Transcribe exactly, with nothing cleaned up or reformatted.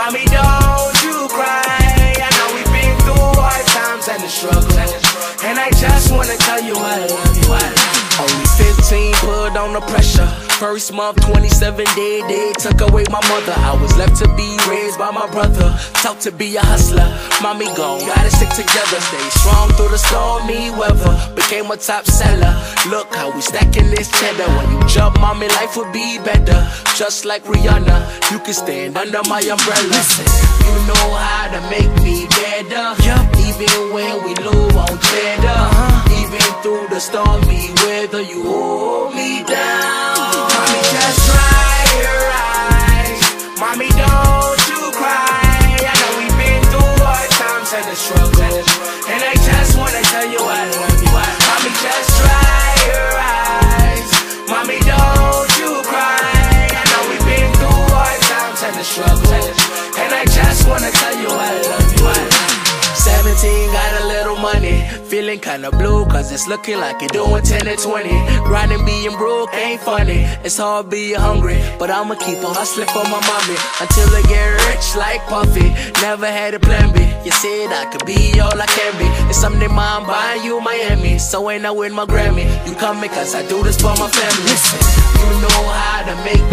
Mommy, don't you cry. I know we've been through hard times and the struggle, and I just wanna tell you I love you, I love you. Only fifteen, put on the pressure. First month, twenty-seven day, they took away my mother. I was left to be raised by my brother. Taught to be a hustler. Mommy gone, gotta stick together. Stay strong through the stormy weather. Became a top seller. Look how we stacking this cheddar. When you jump, mommy, life would be better. Just like Rihanna, you can stand under my umbrella. Listen, you know how to make me better. Yup. Even when we low on cheddar, uh-huh. Even through the stormy weather, you hold me down. Mommy, just dry your eyes. Mommy, don't you cry. I know we've been through hard times and the struggle, and I just wanna tell you I love you. Mommy, just dry your eyes. Mommy, don't you cry. I know we've been through hard times and the struggle, and I just wanna tell you I love you. I love you. seventeen, got a little money. Feeling kinda blue, cause it's looking like you're doing ten to twenty. Grinding, being broke ain't funny. It's hard being hungry, but I'ma keep on hustling for my mommy until I get rich like Puffy. Never had a plan B. You said I could be all I can be. It's someday mom buying you Miami, so ain't I win my Grammy. You coming cause I do this for my family. Listen, you know how to make